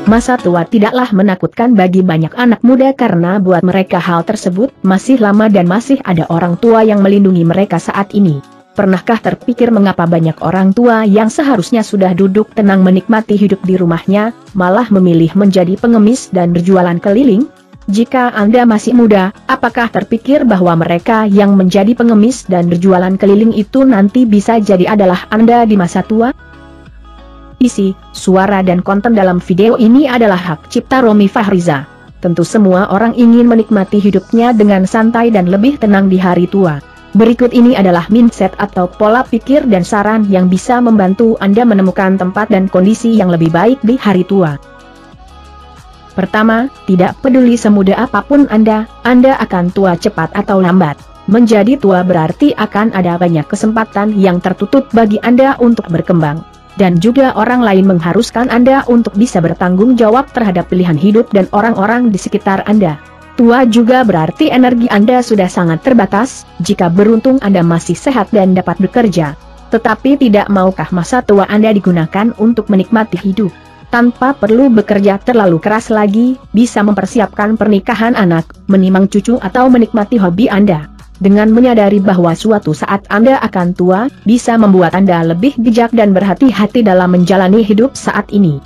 Masa tua tidaklah menakutkan bagi banyak anak muda karena buat mereka hal tersebut masih lama dan masih ada orang tua yang melindungi mereka saat ini. Pernahkah terpikir mengapa banyak orang tua yang seharusnya sudah duduk tenang menikmati hidup di rumahnya, malah memilih menjadi pengemis dan berjualan keliling? Jika Anda masih muda, apakah terpikir bahwa mereka yang menjadi pengemis dan berjualan keliling itu nanti bisa jadi adalah Anda di masa tua? Isi, suara dan konten dalam video ini adalah hak cipta Romi Fahriza. Tentu semua orang ingin menikmati hidupnya dengan santai dan lebih tenang di hari tua. Berikut ini adalah mindset atau pola pikir dan saran yang bisa membantu Anda menemukan tempat dan kondisi yang lebih baik di hari tua. Pertama, tidak peduli semuda apapun Anda akan tua cepat atau lambat. Menjadi tua berarti akan ada banyak kesempatan yang tertutup bagi Anda untuk berkembang. Dan juga orang lain mengharuskan Anda untuk bisa bertanggung jawab terhadap pilihan hidup dan orang-orang di sekitar Anda. Tua juga berarti energi Anda sudah sangat terbatas, jika beruntung Anda masih sehat dan dapat bekerja. Tetapi tidak maukah masa tua Anda digunakan untuk menikmati hidup? Tanpa perlu bekerja terlalu keras lagi, bisa mempersiapkan pernikahan anak, menimang cucu atau menikmati hobi Anda. Dengan menyadari bahwa suatu saat Anda akan tua, bisa membuat Anda lebih bijak dan berhati-hati dalam menjalani hidup saat ini.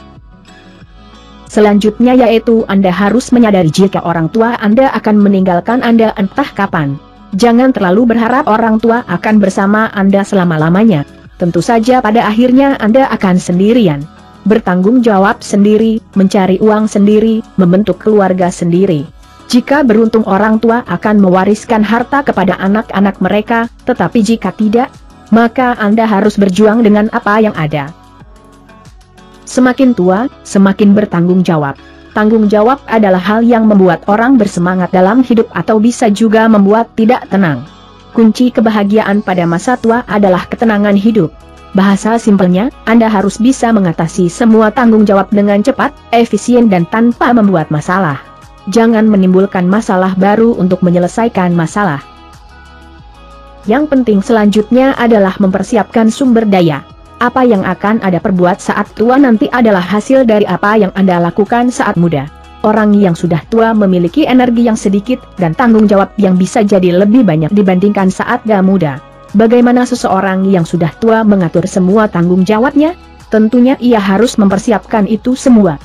Selanjutnya yaitu Anda harus menyadari jika orang tua Anda akan meninggalkan Anda entah kapan. Jangan terlalu berharap orang tua akan bersama Anda selama-lamanya. Tentu saja pada akhirnya Anda akan sendirian. Bertanggung jawab sendiri, mencari uang sendiri, membentuk keluarga sendiri. Jika beruntung orang tua akan mewariskan harta kepada anak-anak mereka, tetapi jika tidak, maka Anda harus berjuang dengan apa yang ada. Semakin tua, semakin bertanggung jawab. Tanggung jawab adalah hal yang membuat orang bersemangat dalam hidup atau bisa juga membuat tidak tenang. Kunci kebahagiaan pada masa tua adalah ketenangan hidup. Bahasa simpelnya, Anda harus bisa mengatasi semua tanggung jawab dengan cepat, efisien dan tanpa membuat masalah. Jangan menimbulkan masalah baru untuk menyelesaikan masalah. Yang penting selanjutnya adalah mempersiapkan sumber daya. Apa yang akan Anda perbuat saat tua nanti adalah hasil dari apa yang Anda lakukan saat muda. Orang yang sudah tua memiliki energi yang sedikit dan tanggung jawab yang bisa jadi lebih banyak dibandingkan saat dia muda. Bagaimana seseorang yang sudah tua mengatur semua tanggung jawabnya? Tentunya ia harus mempersiapkan itu semua.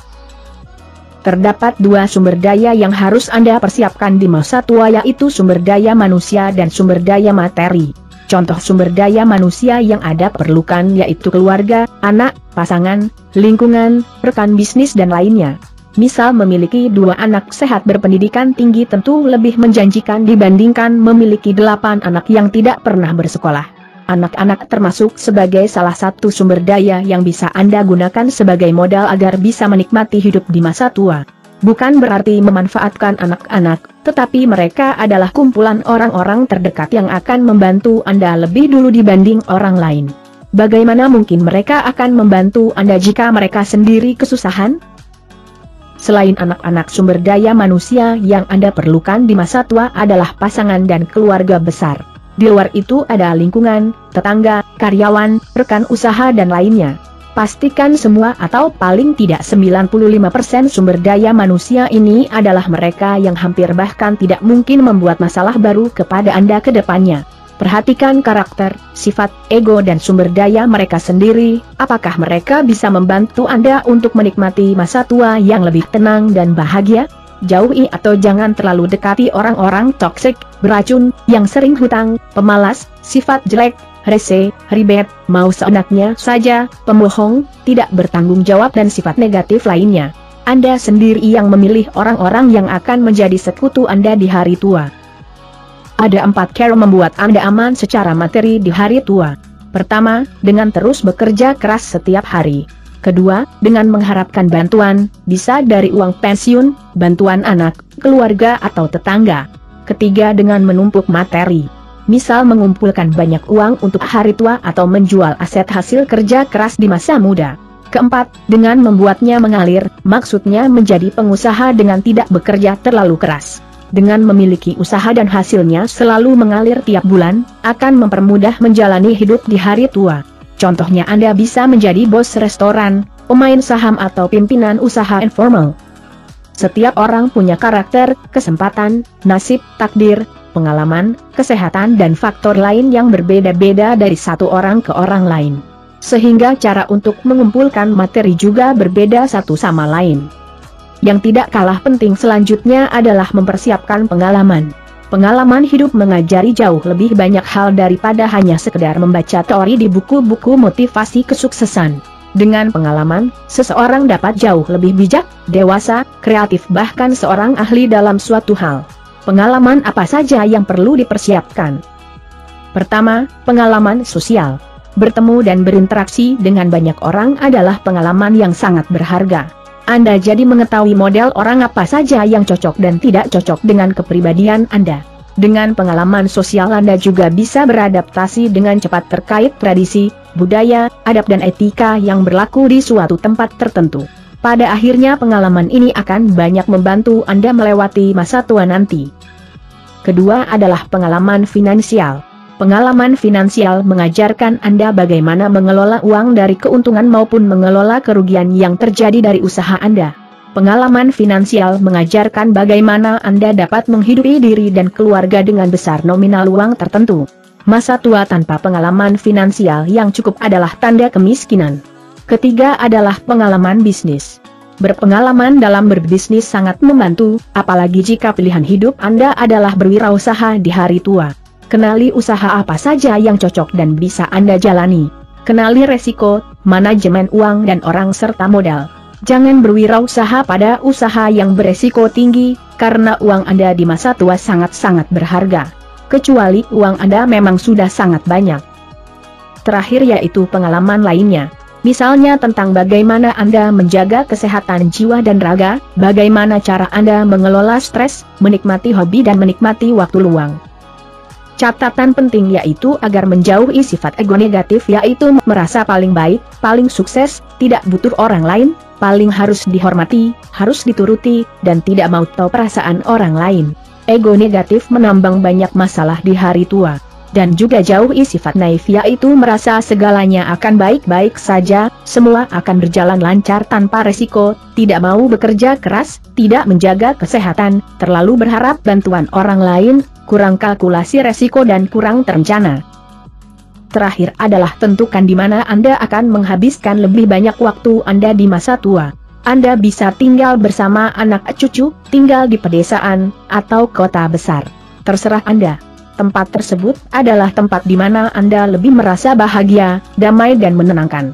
Terdapat dua sumber daya yang harus Anda persiapkan di masa tua yaitu sumber daya manusia dan sumber daya materi. Contoh sumber daya manusia yang Anda perlukan yaitu keluarga, anak, pasangan, lingkungan, rekan bisnis dan lainnya. Misal memiliki 2 anak sehat berpendidikan tinggi tentu lebih menjanjikan dibandingkan memiliki 8 anak yang tidak pernah bersekolah. Anak-anak termasuk sebagai salah satu sumber daya yang bisa Anda gunakan sebagai modal agar bisa menikmati hidup di masa tua. Bukan berarti memanfaatkan anak-anak, tetapi mereka adalah kumpulan orang-orang terdekat yang akan membantu Anda lebih dulu dibanding orang lain. Bagaimana mungkin mereka akan membantu Anda jika mereka sendiri kesusahan? Selain anak-anak, sumber daya manusia yang Anda perlukan di masa tua adalah pasangan dan keluarga besar. Di luar itu ada lingkungan, tetangga, karyawan, rekan usaha dan lainnya. Pastikan semua atau paling tidak 95% sumber daya manusia ini adalah mereka yang hampir bahkan tidak mungkin membuat masalah baru kepada Anda ke depannya. Perhatikan karakter, sifat, ego dan sumber daya mereka sendiri, apakah mereka bisa membantu Anda untuk menikmati masa tua yang lebih tenang dan bahagia? Jauhi atau jangan terlalu dekati orang-orang toksik, beracun, yang sering hutang, pemalas, sifat jelek, rese, ribet, mau seenaknya saja, pembohong, tidak bertanggung jawab dan sifat negatif lainnya. Anda sendiri yang memilih orang-orang yang akan menjadi sekutu Anda di hari tua. Ada 4 cara membuat Anda aman secara materi di hari tua. Pertama, dengan terus bekerja keras setiap hari. Kedua, dengan mengharapkan bantuan, bisa dari uang pensiun, bantuan anak, keluarga atau tetangga. Ketiga, dengan menumpuk materi. Misal mengumpulkan banyak uang untuk hari tua atau menjual aset hasil kerja keras di masa muda. Keempat, dengan membuatnya mengalir, maksudnya menjadi pengusaha dengan tidak bekerja terlalu keras. Dengan memiliki usaha dan hasilnya selalu mengalir tiap bulan, akan mempermudah menjalani hidup di hari tua. Contohnya Anda bisa menjadi bos restoran, pemain saham atau pimpinan usaha informal. Setiap orang punya karakter, kesempatan, nasib, takdir, pengalaman, kesehatan dan faktor lain yang berbeda-beda dari satu orang ke orang lain. Sehingga cara untuk mengumpulkan materi juga berbeda satu sama lain. Yang tidak kalah penting selanjutnya adalah mempersiapkan pengalaman. Pengalaman hidup mengajari jauh lebih banyak hal daripada hanya sekedar membaca teori di buku-buku motivasi kesuksesan. Dengan pengalaman, seseorang dapat jauh lebih bijak, dewasa, kreatif bahkan seorang ahli dalam suatu hal. Pengalaman apa saja yang perlu dipersiapkan? Pertama, pengalaman sosial. Bertemu dan berinteraksi dengan banyak orang adalah pengalaman yang sangat berharga. Anda jadi mengetahui model orang apa saja yang cocok dan tidak cocok dengan kepribadian Anda. Dengan pengalaman sosial Anda juga bisa beradaptasi dengan cepat terkait tradisi, budaya, adab dan etika yang berlaku di suatu tempat tertentu. Pada akhirnya pengalaman ini akan banyak membantu Anda melewati masa tua nanti. Kedua adalah pengalaman finansial. Pengalaman finansial mengajarkan Anda bagaimana mengelola uang dari keuntungan maupun mengelola kerugian yang terjadi dari usaha Anda. Pengalaman finansial mengajarkan bagaimana Anda dapat menghidupi diri dan keluarga dengan besar nominal uang tertentu. Masa tua tanpa pengalaman finansial yang cukup adalah tanda kemiskinan. Ketiga adalah pengalaman bisnis. Berpengalaman dalam berbisnis sangat membantu, apalagi jika pilihan hidup Anda adalah berwirausaha di hari tua. Kenali usaha apa saja yang cocok dan bisa Anda jalani. Kenali resiko, manajemen uang dan orang serta modal. Jangan berwirausaha pada usaha yang beresiko tinggi, karena uang Anda di masa tua sangat-sangat berharga. Kecuali uang Anda memang sudah sangat banyak. Terakhir yaitu pengalaman lainnya. Misalnya tentang bagaimana Anda menjaga kesehatan jiwa dan raga, bagaimana cara Anda mengelola stres, menikmati hobi dan menikmati waktu luang. Catatan penting yaitu agar menjauhi sifat ego negatif yaitu merasa paling baik, paling sukses, tidak butuh orang lain, paling harus dihormati, harus dituruti, dan tidak mau tahu perasaan orang lain. Ego negatif menambang banyak masalah di hari tua. Dan juga jauhi sifat naif yaitu merasa segalanya akan baik-baik saja, semua akan berjalan lancar tanpa resiko, tidak mau bekerja keras, tidak menjaga kesehatan, terlalu berharap bantuan orang lain, kurang kalkulasi resiko dan kurang terencana. Terakhir adalah tentukan di mana Anda akan menghabiskan lebih banyak waktu Anda di masa tua. Anda bisa tinggal bersama anak cucu, tinggal di pedesaan, atau kota besar. Terserah Anda. Tempat tersebut adalah tempat di mana Anda lebih merasa bahagia, damai dan menenangkan.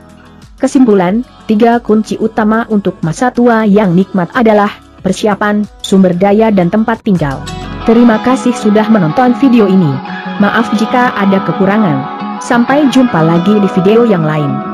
Kesimpulan, 3 kunci utama untuk masa tua yang nikmat adalah persiapan, sumber daya dan tempat tinggal. Terima kasih sudah menonton video ini. Maaf jika ada kekurangan. Sampai jumpa lagi di video yang lain.